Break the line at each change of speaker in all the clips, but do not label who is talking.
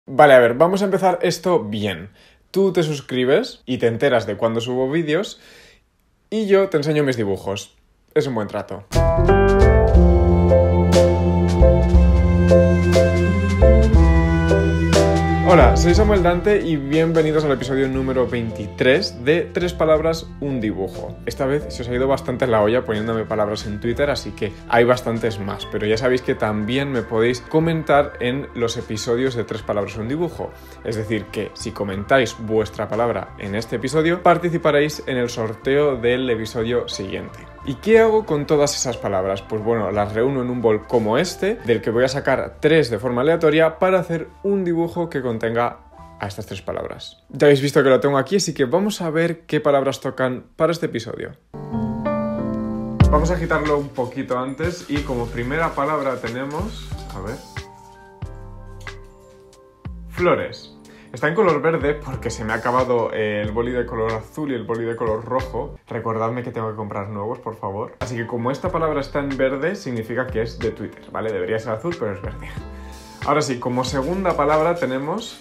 Vale, a ver, vamos a empezar esto bien. Tú te suscribes y te enteras de cuando subo vídeos y yo te enseño mis dibujos. Es un buen trato. Hola, soy Samuel Dante y bienvenidos al episodio número 23 de 3 palabras, un dibujo. Esta vez se os ha ido bastante la olla poniéndome palabras en Twitter, así que hay bastantes más, pero ya sabéis que también me podéis comentar en los episodios de 3 palabras, un dibujo. Es decir, que si comentáis vuestra palabra en este episodio, participaréis en el sorteo del episodio siguiente. ¿Y qué hago con todas esas palabras? Pues bueno, las reúno en un bol como este, del que voy a sacar 3 de forma aleatoria para hacer un dibujo que contenga a estas 3 palabras. Ya habéis visto que lo tengo aquí, así que vamos a ver qué palabras tocan para este episodio. Vamos a agitarlo un poquito antes y como primera palabra tenemos... a ver... flores. Está en color verde porque se me ha acabado el boli de color azul y el boli de color rojo. Recordadme que tengo que comprar nuevos, por favor. Así que como esta palabra está en verde, significa que es de Twitter, ¿vale? Debería ser azul, pero es verde. Ahora sí, como segunda palabra tenemos...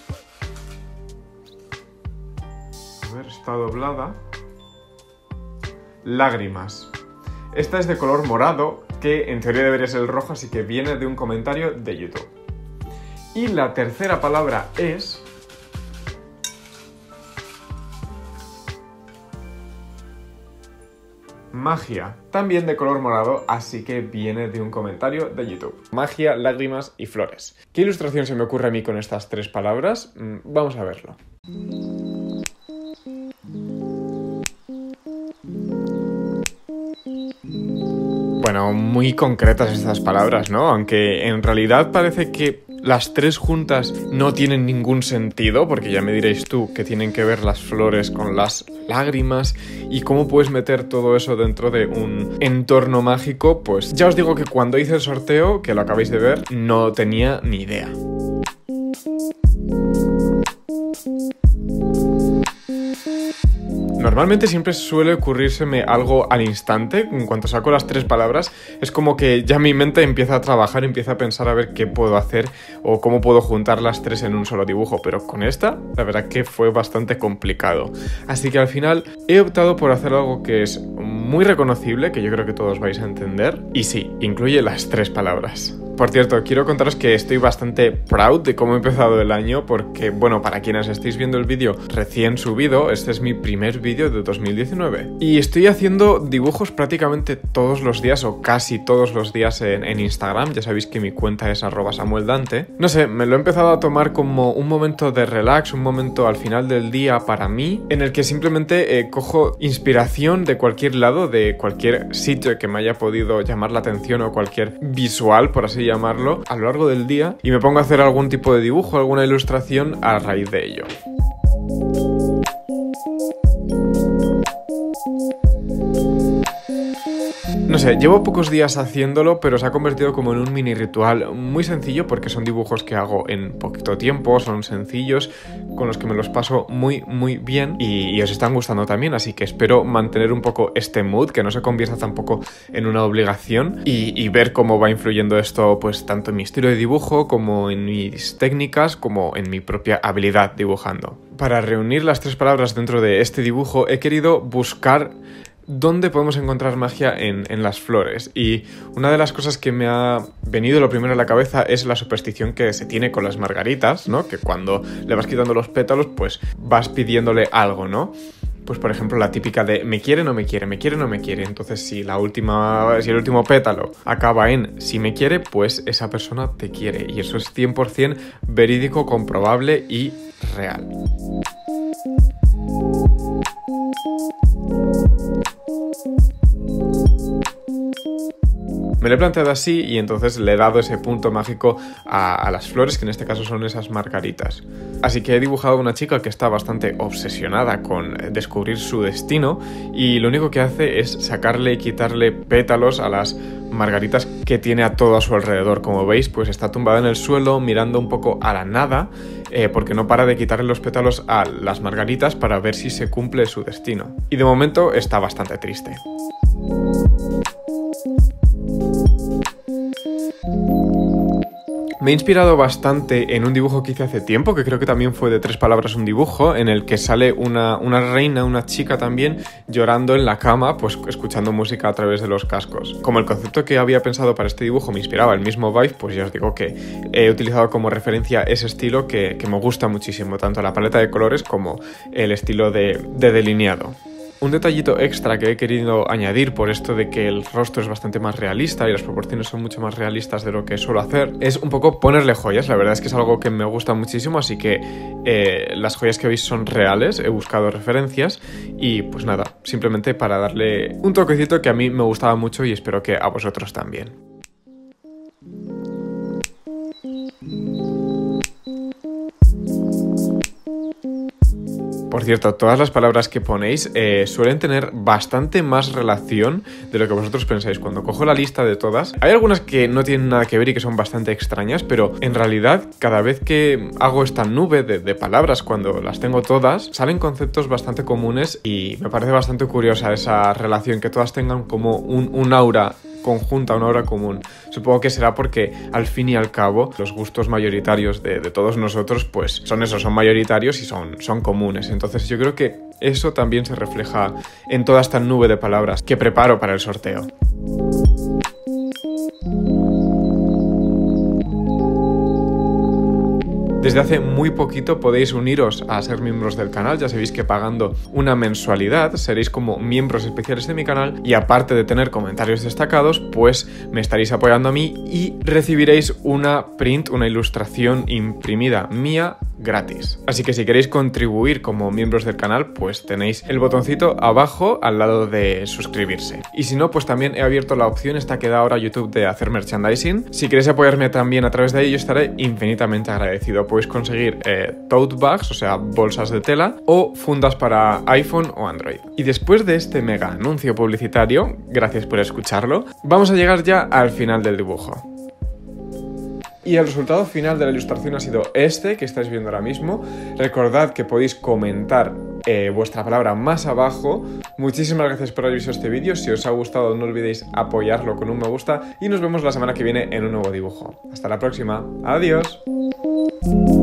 a ver, está doblada. Lágrimas. Esta es de color morado, que en teoría debería ser el rojo, así que viene de un comentario de YouTube. Y la tercera palabra es... magia, también de color morado, así que viene de un comentario de YouTube. Magia, lágrimas y flores. ¿Qué ilustración se me ocurre a mí con estas 3 palabras? Vamos a verlo. Bueno, muy concretas estas palabras, ¿no? Aunque en realidad parece que las 3 juntas no tienen ningún sentido, porque ya me diréis tú que tienen que ver las flores con las lágrimas y cómo puedes meter todo eso dentro de un entorno mágico. Pues ya os digo que cuando hice el sorteo, que lo acabáis de ver, no tenía ni idea. Normalmente siempre suele ocurrírseme algo al instante, en cuanto saco las 3 palabras, es como que ya mi mente empieza a trabajar, empieza a pensar a ver qué puedo hacer o cómo puedo juntar las 3 en un solo dibujo, pero con esta, la verdad que fue bastante complicado. Así que al final he optado por hacer algo que es muy reconocible, que yo creo que todos vais a entender, y sí, incluye las 3 palabras. Por cierto, quiero contaros que estoy bastante proud de cómo he empezado el año porque, bueno, para quienes estéis viendo el vídeo recién subido, este es mi primer vídeo de 2019. Y estoy haciendo dibujos prácticamente todos los días o casi todos los días en Instagram. Ya sabéis que mi cuenta es @SamuelDante. No sé, me lo he empezado a tomar como un momento de relax, un momento al final del día para mí, en el que simplemente cojo inspiración de cualquier lado, de cualquier sitio que me haya podido llamar la atención o cualquier visual, por así llamarlo, a lo largo del día y me pongo a hacer algún tipo de dibujo, alguna ilustración a raíz de ello. No sé, llevo pocos días haciéndolo, pero se ha convertido como en un mini ritual muy sencillo porque son dibujos que hago en poquito tiempo, son sencillos, con los que me los paso muy bien y os están gustando también, así que espero mantener un poco este mood, que no se convierta tampoco en una obligación y ver cómo va influyendo esto pues tanto en mi estilo de dibujo como en mis técnicas como en mi propia habilidad dibujando. Para reunir las 3 palabras dentro de este dibujo he querido buscar ¿dónde podemos encontrar magia en las flores? Y una de las cosas que me ha venido lo primero a la cabeza es la superstición que se tiene con las margaritas, ¿no? Que cuando le vas quitando los pétalos, pues vas pidiéndole algo, ¿no? Pues por ejemplo la típica de me quiere, no me quiere, me quiere, no me quiere. Entonces si el último pétalo acaba en si me quiere, pues esa persona te quiere. Y eso es 100% verídico, comprobable y real. Me lo he planteado así y entonces le he dado ese punto mágico a las flores, que en este caso son esas margaritas. Así que he dibujado a una chica que está bastante obsesionada con descubrir su destino y lo único que hace es sacarle y quitarle pétalos a las margaritas que tiene a todo a su alrededor. Como veis, pues está tumbada en el suelo mirando un poco a la nada porque no para de quitarle los pétalos a las margaritas para ver si se cumple su destino. Y de momento está bastante triste. Me he inspirado bastante en un dibujo que hice hace tiempo, que creo que también fue de 3 palabras un dibujo, en el que sale una reina, una chica también, llorando en la cama, pues escuchando música a través de los cascos. Como el concepto que había pensado para este dibujo me inspiraba el mismo vibe, pues ya os digo que he utilizado como referencia ese estilo que me gusta muchísimo, tanto la paleta de colores como el estilo de delineado. Un detallito extra que he querido añadir por esto de que el rostro es bastante más realista y las proporciones son mucho más realistas de lo que suelo hacer, es un poco ponerle joyas. La verdad es que es algo que me gusta muchísimo, así que las joyas que veis son reales, he buscado referencias y pues nada, simplemente para darle un toquecito que a mí me gustaba mucho y espero que a vosotros también. Por cierto, todas las palabras que ponéis suelen tener bastante más relación de lo que vosotros pensáis. Cuando cojo la lista de todas, hay algunas que no tienen nada que ver y que son bastante extrañas, pero en realidad cada vez que hago esta nube de palabras, cuando las tengo todas, salen conceptos bastante comunes y me parece bastante curiosa esa relación, que todas tengan como un aura conjunta, una obra común. Supongo que será porque al fin y al cabo los gustos mayoritarios de todos nosotros pues son mayoritarios y son comunes. Entonces yo creo que eso también se refleja en toda esta nube de palabras que preparo para el sorteo. Desde hace muy poquito podéis uniros a ser miembros del canal, ya sabéis que pagando una mensualidad seréis como miembros especiales de mi canal y aparte de tener comentarios destacados, pues me estaréis apoyando a mí y recibiréis una ilustración imprimida mía gratis. Así que si queréis contribuir como miembros del canal, pues tenéis el botoncito abajo al lado de suscribirse. Y si no, pues también he abierto la opción esta que da ahora YouTube de hacer merchandising. Si queréis apoyarme también a través de ello, estaré infinitamente agradecido. Podéis conseguir tote bags, o sea, bolsas de tela, o fundas para iPhone o Android. Y después de este mega anuncio publicitario, gracias por escucharlo, vamos a llegar ya al final del dibujo. Y el resultado final de la ilustración ha sido este que estáis viendo ahora mismo. Recordad que podéis comentar vuestra palabra más abajo. Muchísimas gracias por haber visto este vídeo. Si os ha gustado, no olvidéis apoyarlo con un me gusta y nos vemos la semana que viene en un nuevo dibujo. Hasta la próxima. Adiós.